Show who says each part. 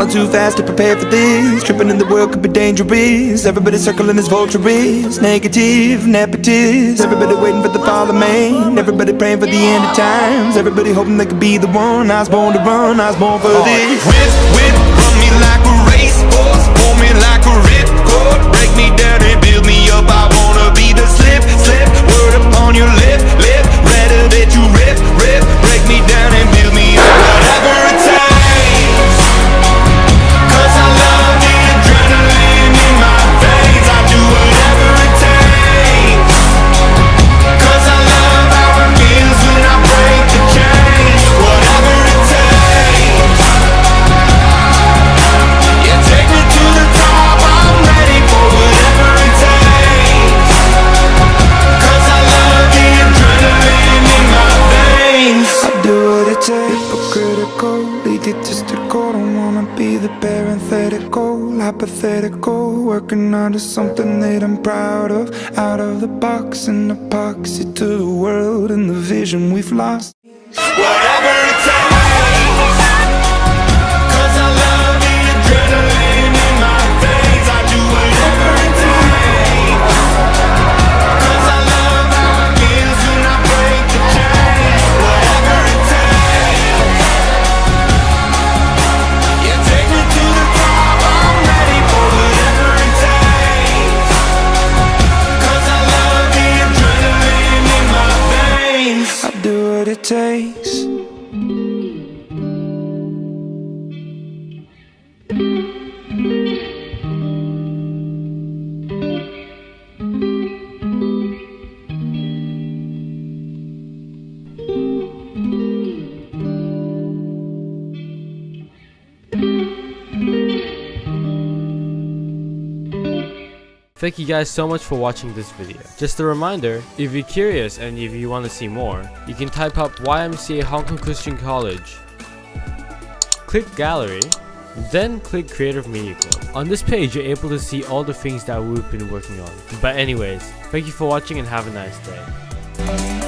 Speaker 1: going too fast to prepare for this. Tripping in the world could be dangerous. Everybody circling as vultures. Negative, nepotist. Everybody waiting for the fall of man. Everybody praying for the end of times. Everybody hoping they could be the one. I was born to run, I was born for this.
Speaker 2: Whip, whip, run me like a racehorse. Pull me like a ripcord. Break me down and build me up. I wanna be the slip, slip. Word upon your lip, lip. Rather that you rip, rip. Break me down and build me up. Whatever it takes. Cause I love the adrenaline in my veins. I do whatever it takes. Cause I love how it feels when I break the chains. Whatever it takes. Yeah, take me to the top. I'm ready for whatever it takes. Cause I love the adrenaline in my veins.
Speaker 1: I do what it takes, but critical, egotistical. Don't wanna be the parenthetical, hypothetical. Working onto something that I'm proud of. Out of the box and epoxy to the world and the vision we've lost.
Speaker 2: Whatever it takes. Cause I love the adrenaline in my veins. I do whatever it takes. Cause I love how it feels when I break the chains. Whatever it takes. Yeah, take me to the top. I'm ready for whatever it takes. Cause I love the adrenaline in my veins.
Speaker 1: I do what it takes.
Speaker 3: Thank you guys so much for watching this video. Just a reminder, if you're curious and if you want to see more, you can type up YMCA Hong Kong Christian College, click Gallery, then click Creative Media Club. On this page you're able to see all the things that we've been working on. But anyways, thank you for watching and have a nice day.